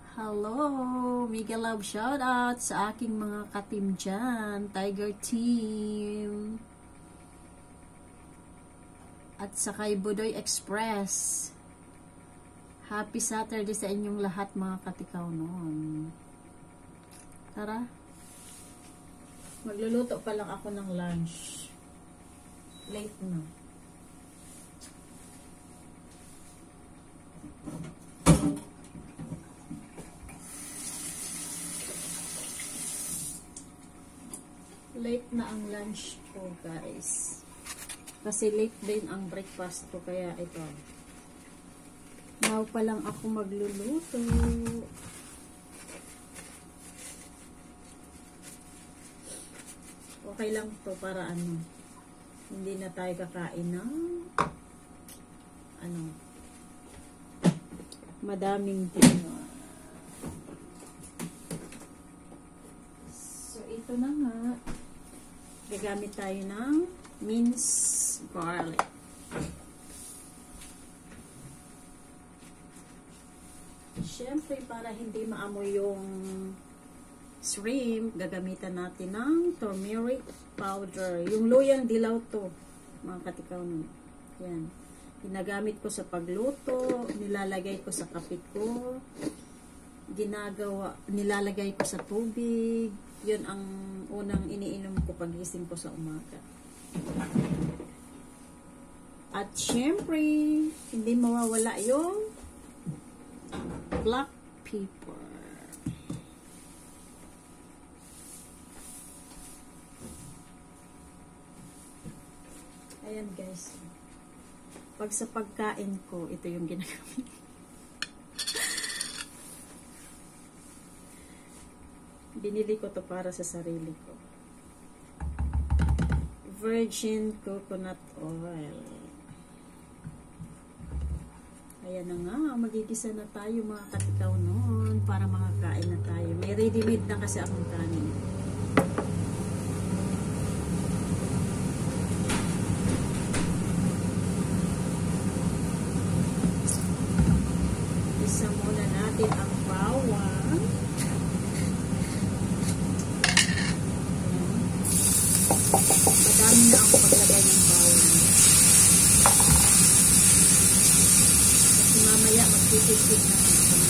Hello! Mega love shoutout sa aking mga ka-team dyan. Tiger Team. At sa kay Budoy Express. Happy Saturday sa inyong lahat mga katikaw noon. Tara. Magluluto pa lang ako ng lunch. Late na. Late na ang lunch ko, guys. Kasi late din ang breakfast ko, kaya ito. Now pa lang ako magluluto. Okay lang to para hindi na tayo kakain ng madaming tino. So, ito na nga. Gagamit tayo ng minced garlic. Siyempre, para hindi maamoy yung shrimp, gagamitan natin ng turmeric powder. Yung loyang dilaw to, mga katikaw nun. Yan. Ginagamit ko sa pagluto, nilalagay ko sa kapit ko, nilalagay ko sa tubig. Yun ang unang iniinom ko pagising ko sa umaga. At syempre, hindi mawawala yung black pepper. Ayan guys. Pag sa pagkain ko, ito yung ginagamit. Binili ko to para sa sarili ko. Virgin coconut oil. Ayan na nga, magigisa na tayo mga katikaw noon para makakain na tayo. May ready-made na kasi akong kanin. Isa muna natin ang bawang. Madami na ako paglagay ng bawang. Kasi mamaya magtitisig naman ako ng